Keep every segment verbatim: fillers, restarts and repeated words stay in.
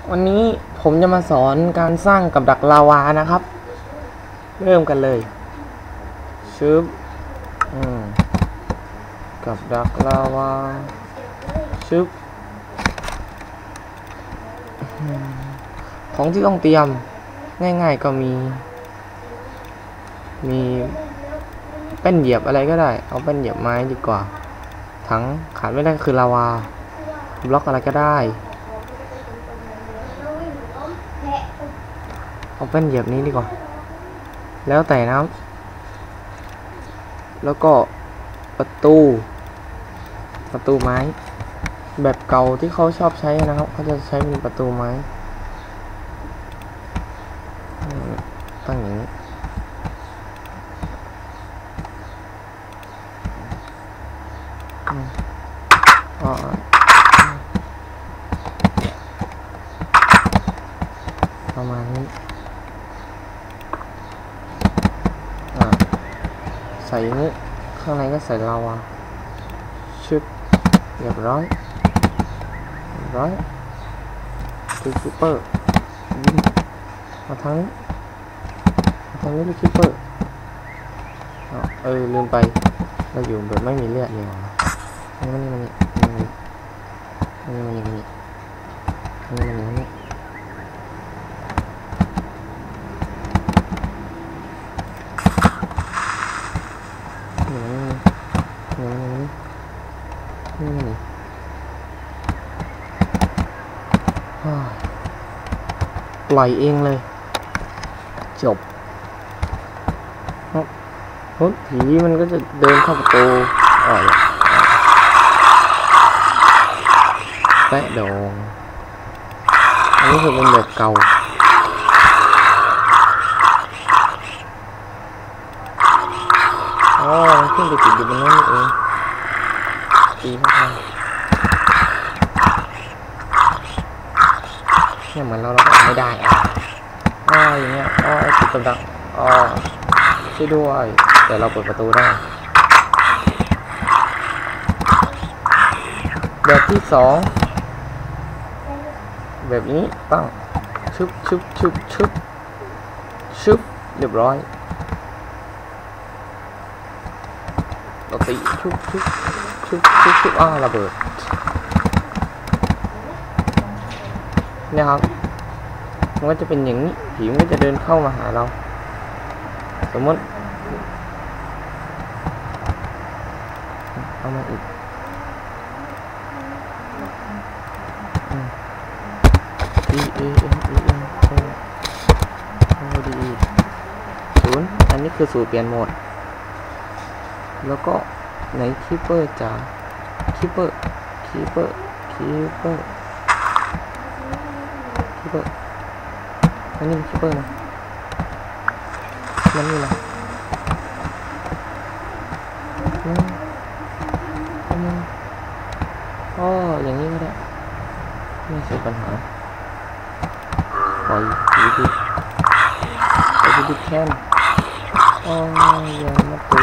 วันนี้ผมจะมาสอนการสร้างกับดักลาวานะครับเริ่มกันเลยชึบอืมกับดักลาวาชึบของที่ต้องเตรียมง่ายๆก็มีมีแป้นเหยียบอะไรก็ได้เอาแป้นเหยียบไม้ดีกว่าถังขาดไม่ได้คือลาวาบล็อกอะไรก็ได้เอาแป้นเหยียบนี้ดีกว่าแล้วแต่นะแล้วก็ประตูประตูไม้แบบเก่าที่เขาชอบใช้นะครับเขาจะใช้เป็นประตูไม้ตั้งอย่างนี้อ๋อประมาณนี้ใส่นี้ข้างในก็ใส่ลาวาชึบเรียบร้อยเรียบร้อยคือคิปเปอร์ยิงมาทางนี้มาทางนี้คือคิปเปอร์เออลืมไปเราอยู่แบบไม่มีเลือดเลยว่ะนี่มันนี่มันนี่มันนี่มันนี่มันนี่มันนี่มันนี่ปล่อยเองเลยจบรถผีมันก็จะเดินเข้าประตูอ๋อแปะดองอันนี้คือเป็นแบบเก่าอ๋อขึ้นไปติดอยู่บนนั้นเองตีเข้าไปเนี่ยเหมือนเราเราก็ไม่ได้อ่ะอ๋ออย่างเงี้ยอ๋อไอ้ติดกับดักอ๋อช่วยด้วยแต่เราเปิดประตูได้แบบที่สองแบบนี้ปั้งชึบชึบชึบชึบชึบเรียบร้อยเราตีชึบชึบชึบชึบชึบอ้าระเบิดเนี่ยครับมันก็จะเป็นอย่างนี้ผีมันก็จะเดินเข้ามาหาเราสมมติเอามาอีกดีเอเอ็นเอ็นโอดีศูนย์อันนี้คือสูตรเปลี่ยนโหมดแล้วก็ไหนคีปเปอร์จ๋าคีปเปอร์คีปเปอร์คีปเปอร์คีปเปอร์อันนี้คีปเปอร์นะมันนี่นะอ๋ออย่างนี้ก็ได้ไม่ใช่ปัญหาปล่อยดีดีปล่อยดีดีแค่นอ๋ออย่างมาตี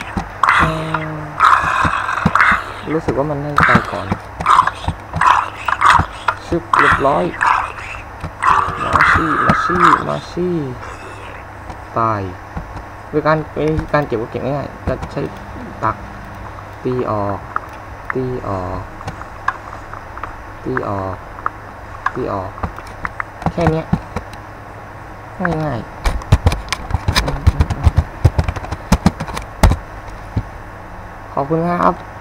รู้สึกว่ามันน่าจะตายก่อนชึบเรียบร้อยมาซี่มาซี่มาซี่ตายโดยการการเก็บวัตถุง่ายๆจะใช้ตักตีออกตีออกตีออกตีออกแค่นี้ง่ายๆขอบคุณครับ